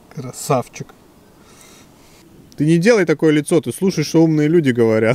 Красавчик. Ты не делай такое лицо, ты слушай, что умные люди говорят.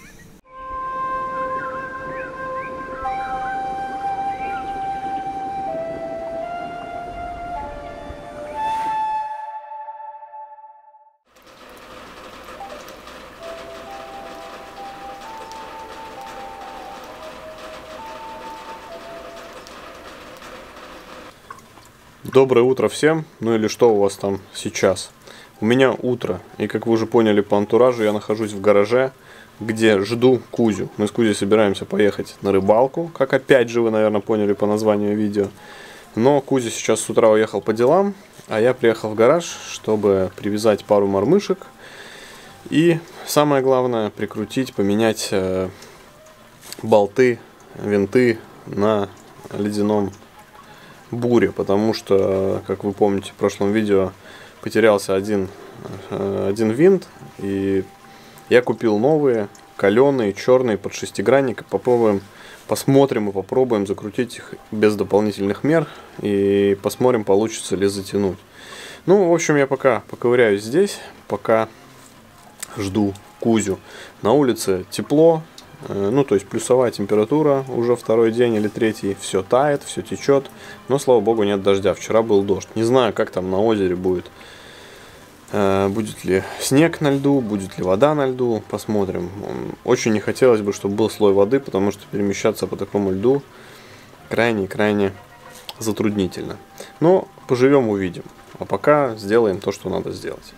Доброе утро всем, ну или что у вас там сейчас. У меня утро, и как вы уже поняли по антуражу, я нахожусь в гараже, где жду Кузю. Мы с Кузей собираемся поехать на рыбалку, как опять же вы, наверное, поняли по названию видео. Но Кузя сейчас с утра уехал по делам, а я приехал в гараж, чтобы привязать пару мормышек. И самое главное, прикрутить, поменять болты, винты на ледяном буре, потому что, как вы помните, в прошлом видео потерялся один винт, и я купил новые, каленые, черные, под шестигранник. Посмотрим и попробуем закрутить их без дополнительных мер, и посмотрим, получится ли затянуть. Ну, в общем, я пока поковыряюсь здесь, пока жду Кузю. На улице тепло. Ну, то есть плюсовая температура уже второй день или третий. Все тает, все течет. Но, слава богу, нет дождя. Вчера был дождь. Не знаю, как там на озере будет. Будет ли снег на льду, будет ли вода на льду. Посмотрим. Очень не хотелось бы, чтобы был слой воды, потому что перемещаться по такому льду крайне затруднительно. Но поживем, увидим. А пока сделаем то, что надо сделать.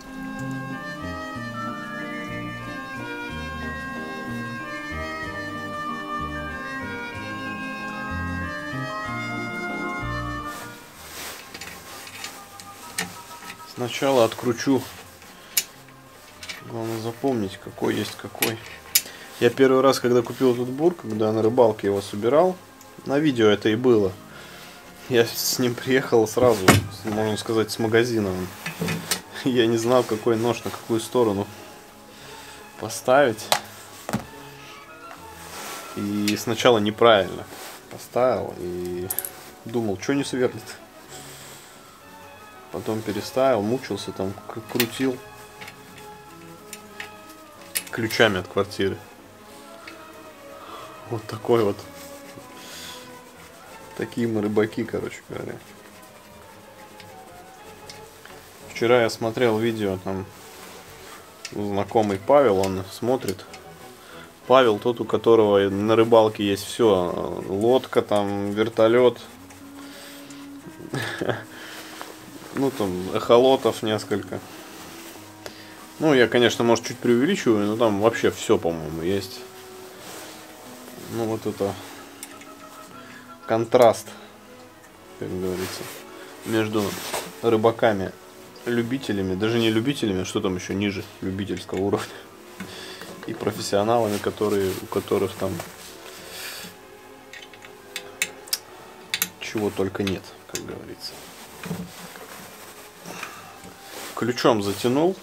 Сначала откручу. Главное запомнить, какой есть какой. Я первый раз, когда купил этот бур, когда на рыбалке его собирал, на видео это и было. Я с ним приехал сразу, можно сказать, с магазина. Я не знал, какой нож на какую сторону поставить. И сначала неправильно поставил и думал, что не сверлит. Потом переставил, мучился, там крутил ключами от квартиры. Вот такой вот. Такие мы рыбаки, короче говоря. Вчера я смотрел видео, там знакомый Павел, он смотрит. Павел, тот, у которого на рыбалке есть все. Лодка, там, вертолет. Ну, там, эхолотов несколько. Ну, я, конечно, может, чуть преувеличиваю, но там вообще все, по-моему, есть. Ну, вот это контраст, как говорится, между рыбаками, любителями, даже не любителями, что там еще ниже любительского уровня, и профессионалами, у которых там чего только нет, как говорится. Ключом затянул.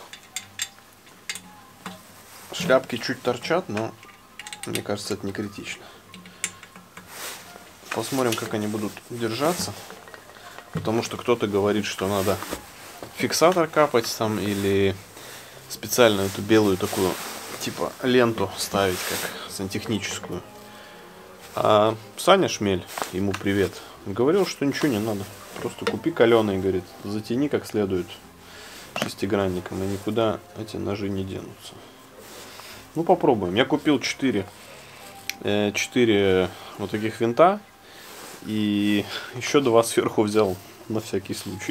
Шляпки чуть торчат, но мне кажется, это не критично. Посмотрим, как они будут держаться. Потому что кто-то говорит, что надо фиксатор капать там или специально эту белую такую типа ленту ставить, как сантехническую. А Саня Шмель, ему привет, говорил, что ничего не надо. Просто купи каленый, говорит, затяни как следует шестигранником, и никуда эти ножи не денутся. Ну, попробуем. Я купил 4 вот таких винта, и еще 2 сверху взял на всякий случай.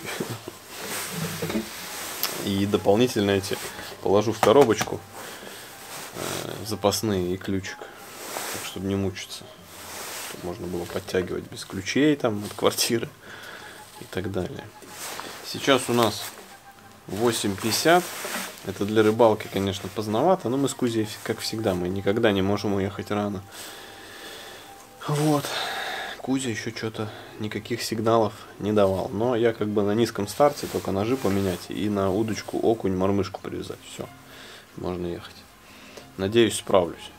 И дополнительно эти положу в коробочку запасные и ключик, так, чтобы не мучиться, чтобы можно было подтягивать без ключей там от квартиры и так далее. Сейчас у нас 8:50. Это для рыбалки, конечно, поздновато, но мы с Кузей, как всегда, мы никогда не можем уехать рано. Вот. Кузя еще что-то никаких сигналов не давал. Но я как бы на низком старте, только ножи поменять и на удочку окунь мормышку привязать. Все, можно ехать. Надеюсь, справлюсь.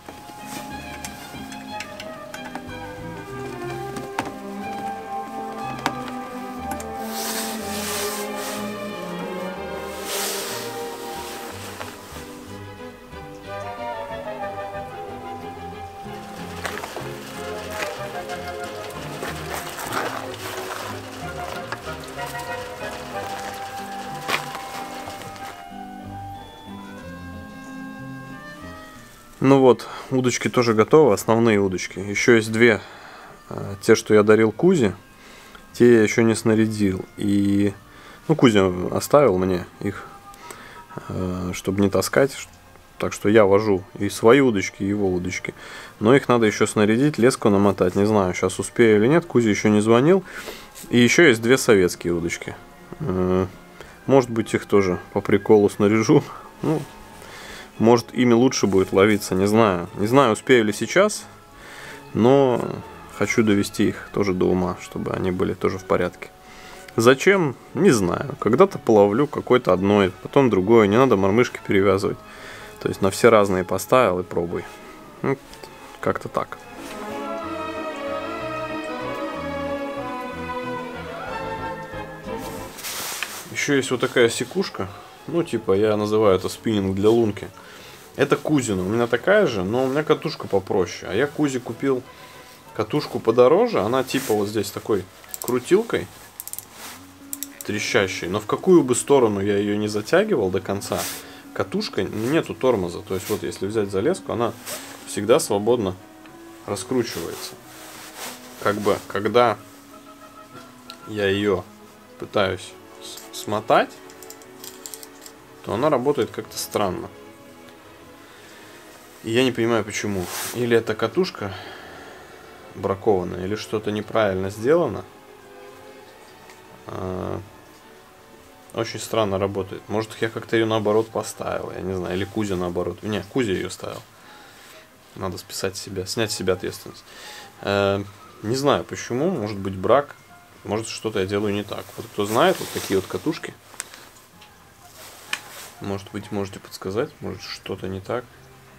Ну вот, удочки тоже готовы, основные удочки. Еще есть две, те, что я дарил Кузе, те я еще не снарядил. И, ну, Кузя оставил мне их, чтобы не таскать. Так что я вожу и свои удочки, и его удочки. Но их надо еще снарядить, леску намотать. Не знаю, сейчас успею или нет. Кузя еще не звонил. И еще есть две советские удочки. Может быть, их тоже по приколу снаряжу. Ну, может, ими лучше будет ловиться, не знаю. Не знаю, успею ли сейчас. Но хочу довести их тоже до ума, чтобы они были тоже в порядке. Зачем? Не знаю. Когда-то половлю какое-то одно, потом другое. Не надо мормышки перевязывать. То есть на все разные поставил и пробуй. Ну, как-то так. Еще есть вот такая секушка. Ну, типа, я называю это спиннинг для лунки. Это Кузина. У меня такая же, но у меня катушка попроще. А я Кузе купил катушку подороже. Она типа вот здесь такой крутилкой трещащей. Но в какую бы сторону я ее не затягивал до конца, катушка нету тормоза. То есть вот если взять за леску, она всегда свободно раскручивается. Как бы когда я ее пытаюсь смотать, то она работает как-то странно. И я не понимаю почему. Или это катушка бракованная, или что-то неправильно сделано. Очень странно работает. Может, я как-то ее наоборот поставил, я не знаю. Или Кузя наоборот. Не, Кузя ее ставил. Надо списать себя, снять с себя ответственность. Не знаю почему. Может быть брак. Может, что-то я делаю не так. Вот кто знает, вот такие вот катушки. Может быть, можете подсказать. Может, что-то не так.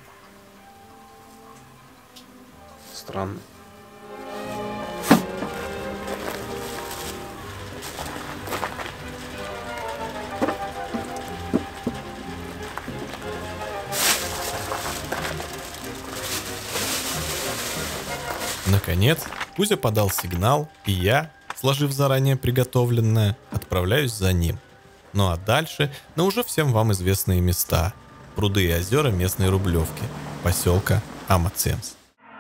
Странно. Наконец, Кузя подал сигнал, и я, сложив заранее приготовленное, отправляюсь за ним. Ну а дальше на уже всем вам известные места. Пруды и озера местной Рублевки, поселка Амацемс.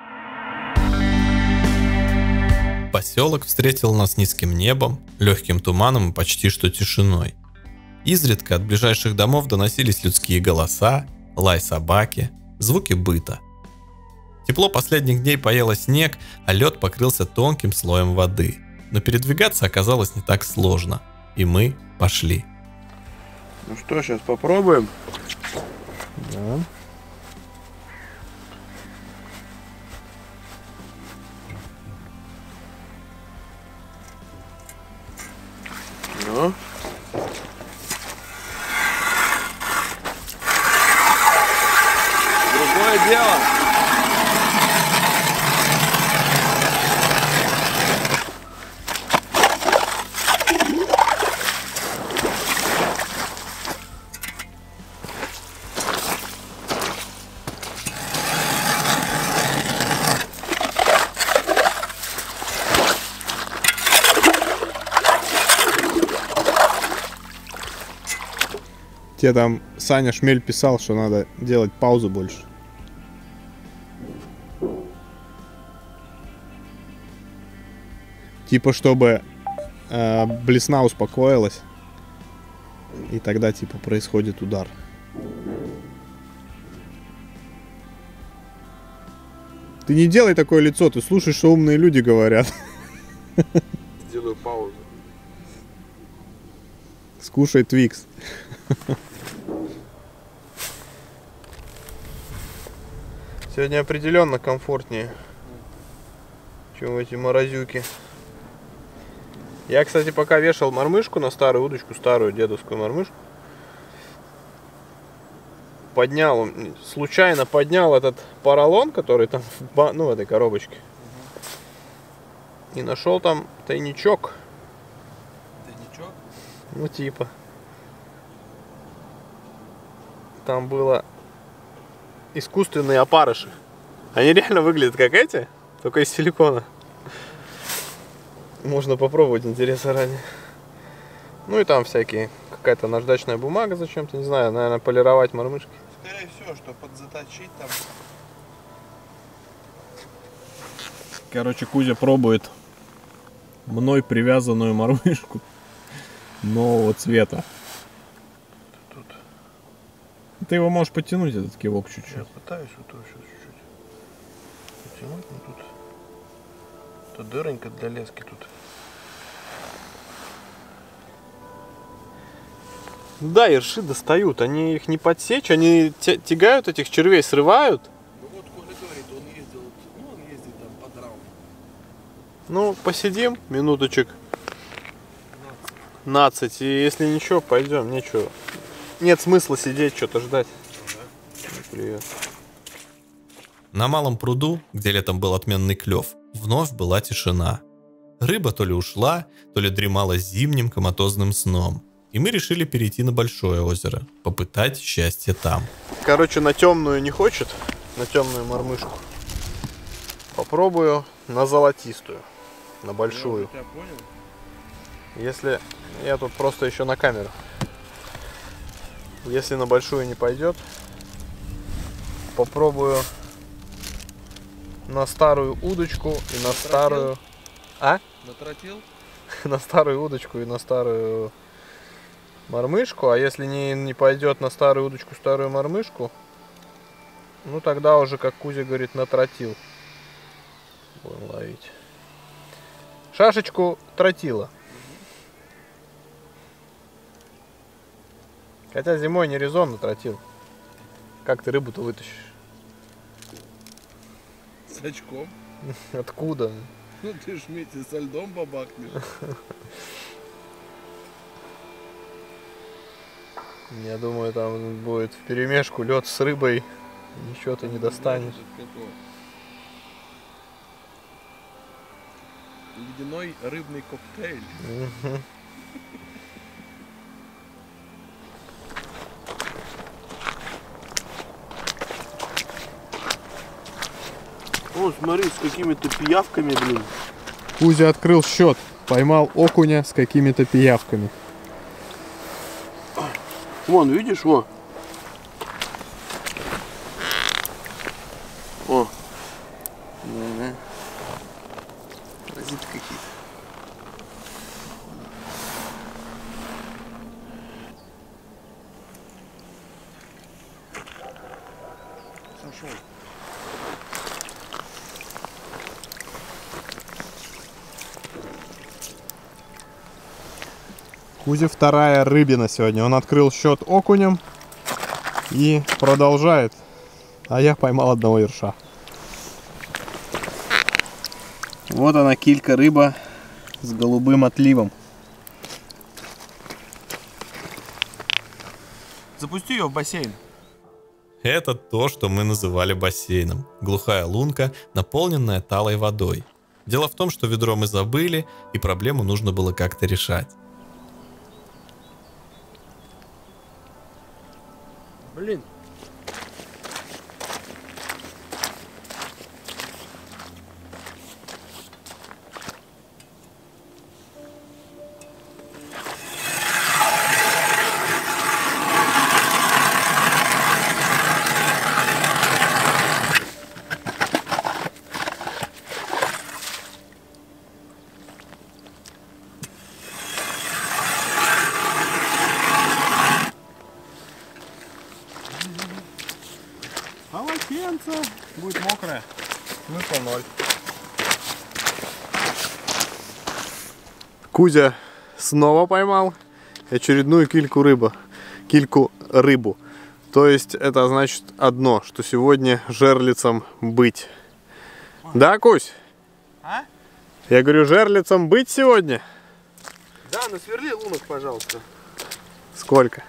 Поселок встретил нас низким небом, легким туманом и почти что тишиной. Изредка от ближайших домов доносились людские голоса, лай собаки, звуки быта. Тепло последних дней поело снег, а лед покрылся тонким слоем воды. Но передвигаться оказалось не так сложно, и мы пошли. Ну что, сейчас попробуем. Да. Ну. Другое дело. Тебе там Саня Шмель писал, что надо делать паузу больше. Типа, чтобы блесна успокоилась. И тогда, типа, происходит удар. Ты не делай такое лицо, ты слушаешь, что умные люди говорят. Сделаю паузу. Скушай Твикс. Сегодня определенно комфортнее, чем эти морозюки. Я, кстати, пока вешал мормышку на старую удочку, старую дедовскую мормышку, случайно поднял этот поролон, который там в этой коробочке, и нашел там тайничок. Тайничок? Ну типа. Там было искусственные опарыши. Они реально выглядят как эти, только из силикона. Можно попробовать, интересно ради. Ну и там всякие, какая-то наждачная бумага зачем-то, не знаю, наверное, полировать мормышки. Скорее всего, что подзаточить там. Короче, Кузя пробует мной привязанную мормышку нового цвета. Тут. Ты его можешь подтянуть, этот кивок, чуть-чуть. Я пытаюсь вот его сейчас чуть-чуть потянуть, но тут дыронька для лески тут. Да, ерши достают, они их не подсечь, они тягают этих червей, срывают. Ну вот Коля говорит, он ездит там по драунам. Ну, посидим минуточек 15, и если ничего, пойдем, ничего. Нет смысла сидеть, что-то ждать. Привет. На малом пруду, где летом был отменный клев, вновь была тишина. Рыба то ли ушла, то ли дремала зимним коматозным сном. И мы решили перейти на большое озеро, попытать счастье там. Короче, на темную не хочет, на темную мормышку. Попробую на золотистую, на большую. Я понял. Если я тут просто еще на камеру. Если на большую не пойдет, попробую на старую удочку и на старую... А? Натротил? На старую удочку и на старую мормышку. А если не пойдет на старую удочку, старую мормышку, ну тогда уже, как Кузя говорит, на тротил будем ловить. Шашечку тротила. Хотя зимой не резонно тротил. Как ты рыбу-то вытащишь? С очком. Откуда? Ну ты ж вместе со льдом бабахнешь. Я думаю, там будет вперемешку лед с рыбой. Ничего ты не достанешь. Ледяной рыбный коктейль. О, смотри, с какими-то пиявками, блин. Кузя открыл счет, поймал окуня с какими-то пиявками. Вон, видишь, во. О. Да. Паразиты какие-то. Сошел. Кузя вторая рыбина сегодня. Он открыл счет окунем и продолжает. А я поймал одного ерша. Вот она, килька рыба с голубым отливом. Запусти ее в бассейн. Это то, что мы называли бассейном. Глухая лунка, наполненная талой водой. Дело в том, что ведро мы забыли, и проблему нужно было как-то решать. Блин. Полотенце будет мокрое. Смысла ноль. Кузя снова поймал очередную кильку рыбу. То есть это значит одно, что сегодня жерлицам быть. Да, Кусь? А? Я говорю, жерлицам быть сегодня? Да, насверли лунок, пожалуйста. Сколько?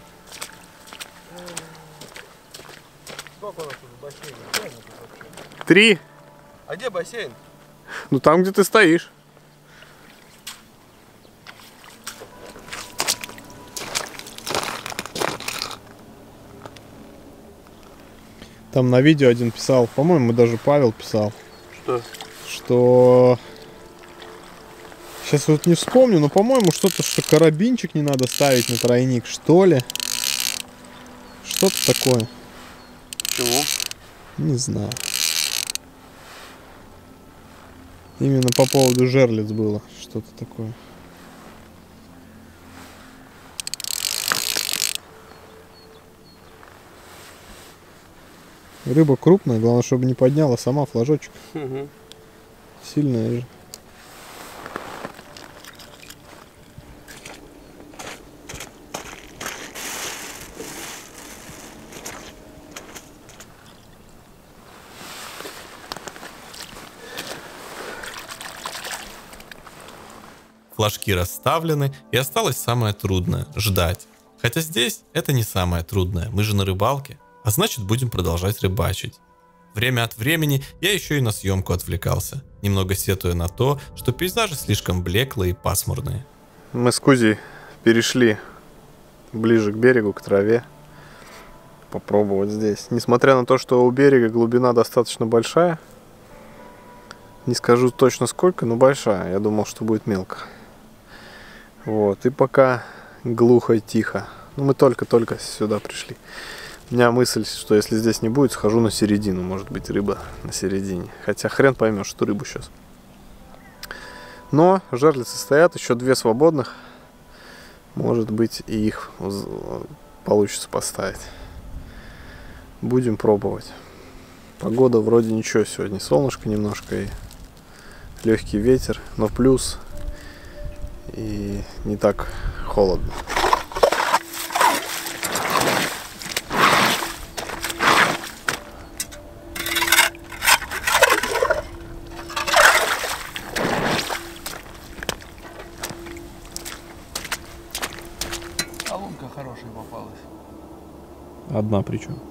Сколько у нас тут бассейн? 3. А где бассейн? Ну там, где ты стоишь. Там на видео один писал, по-моему, даже Павел писал, что... Сейчас вот не вспомню, но, по-моему, что-то, что карабинчик не надо ставить на тройник, что ли. Что-то такое. Почему? Не знаю. Именно по поводу жерлиц было что-то такое. Рыба крупная, главное, чтобы не подняла сама флажочек. Угу. Сильная же. Флажки расставлены, и осталось самое трудное – ждать. Хотя здесь это не самое трудное, мы же на рыбалке, а значит будем продолжать рыбачить. Время от времени я еще и на съемку отвлекался, немного сетуя на то, что пейзажи слишком блеклые и пасмурные. Мы с Кузей перешли ближе к берегу, к траве. Попробовать здесь. Несмотря на то, что у берега глубина достаточно большая. Не скажу точно сколько, но большая. Я думал, что будет мелко. Вот. И пока глухо и тихо. Ну, мы только-только сюда пришли. У меня мысль, что если здесь не будет, схожу на середину. Может быть, рыба на середине. Хотя хрен поймешь, что рыбу сейчас. Но жерлицы стоят, еще 2 свободных. Может быть, и их получится поставить. Будем пробовать. Погода вроде ничего сегодня. Солнышко немножко и легкий ветер. Но плюс и не так холодно. А лунка хорошая попалась. Одна причем.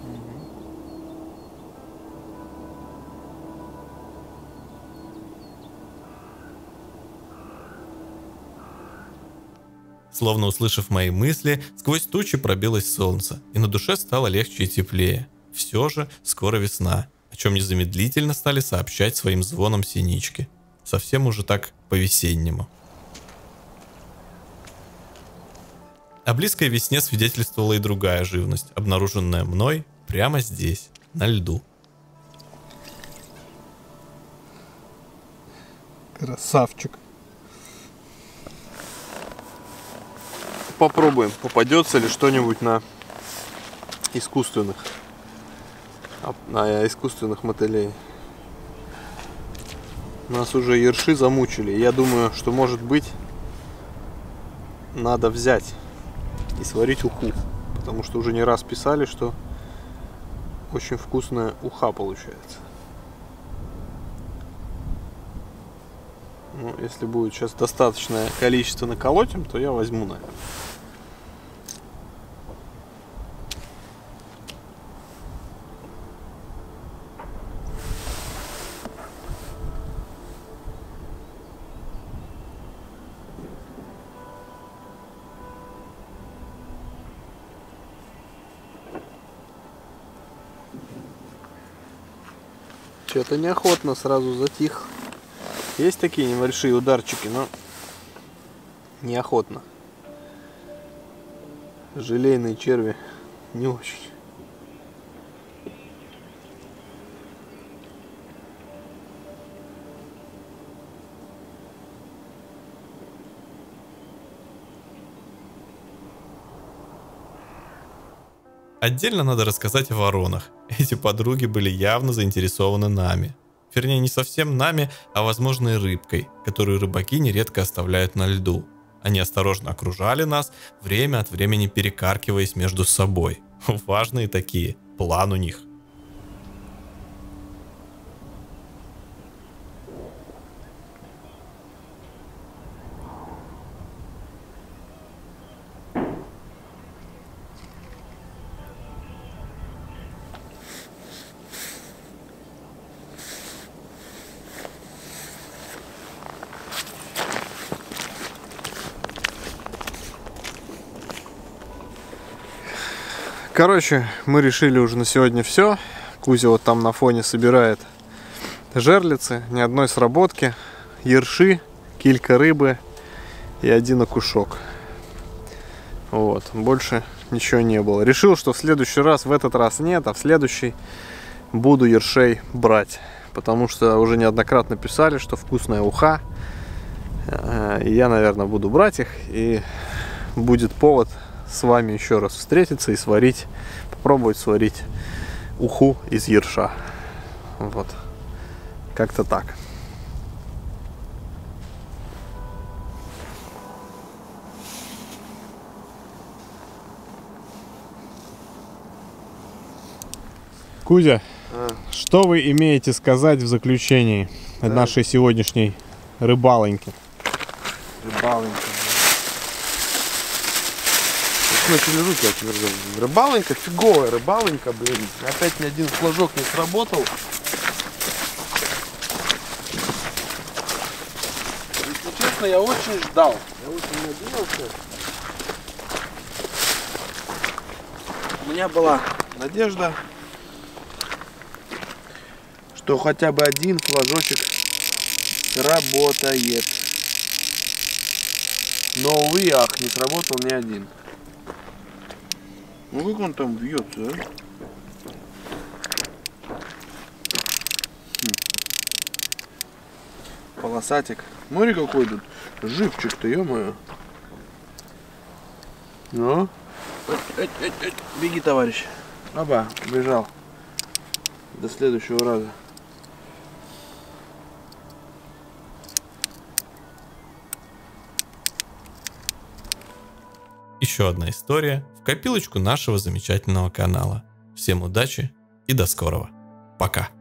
Словно услышав мои мысли, сквозь тучи пробилось солнце, и на душе стало легче и теплее. Все же скоро весна, о чем незамедлительно стали сообщать своим звоном синички. Совсем уже так по-весеннему. О близкой весне свидетельствовала и другая живность, обнаруженная мной прямо здесь, на льду. Красавчик. Попробуем, попадется ли что-нибудь на искусственных мотылей. Нас уже ерши замучили. Я думаю, что может быть надо взять и сварить уху. Потому что уже не раз писали, что очень вкусная уха получается. Ну, если будет сейчас достаточное количество наколотим, то я возьму, наверное. Что-то неохотно сразу затих. Есть такие небольшие ударчики, но неохотно. Желейные черви не очень. Отдельно надо рассказать о воронах. Эти подруги были явно заинтересованы нами. Вернее, не совсем нами, а возможной рыбкой, которую рыбаки нередко оставляют на льду. Они осторожно окружали нас, время от времени перекаркиваясь между собой. Важные такие, план у них. Короче, мы решили уже на сегодня все. Кузя вот там на фоне собирает жерлицы, ни одной сработки, ерши, килька рыбы и 1 окушок. Вот, больше ничего не было. Решил, что в следующий раз, в этот раз нет, а в следующий буду ершей брать. потому что уже неоднократно писали, что вкусная уха. И я, наверное, буду брать их, и будет повод с вами еще раз встретиться и сварить, попробовать сварить уху из ерша. Вот. Как-то так. Кузя, что вы имеете сказать в заключении нашей сегодняшней рыбалоньки? Рыбалонька. Начали руки отверзать. Рыбалонька, фиговая рыбалонька, блин. Опять ни один флажок не сработал. Если честно, я очень ждал. Я очень надеялся. У меня была надежда, что хотя бы один флажочек сработает. Но, увы, ах, не сработал ни один. Ну как он там бьется, а? Полосатик. Смотри, какой тут живчик-то, ё-моё. Ну? Беги, товарищ. Оба, бежал. До следующего раза. Еще одна история в копилочку нашего замечательного канала. Всем удачи и до скорого. Пока.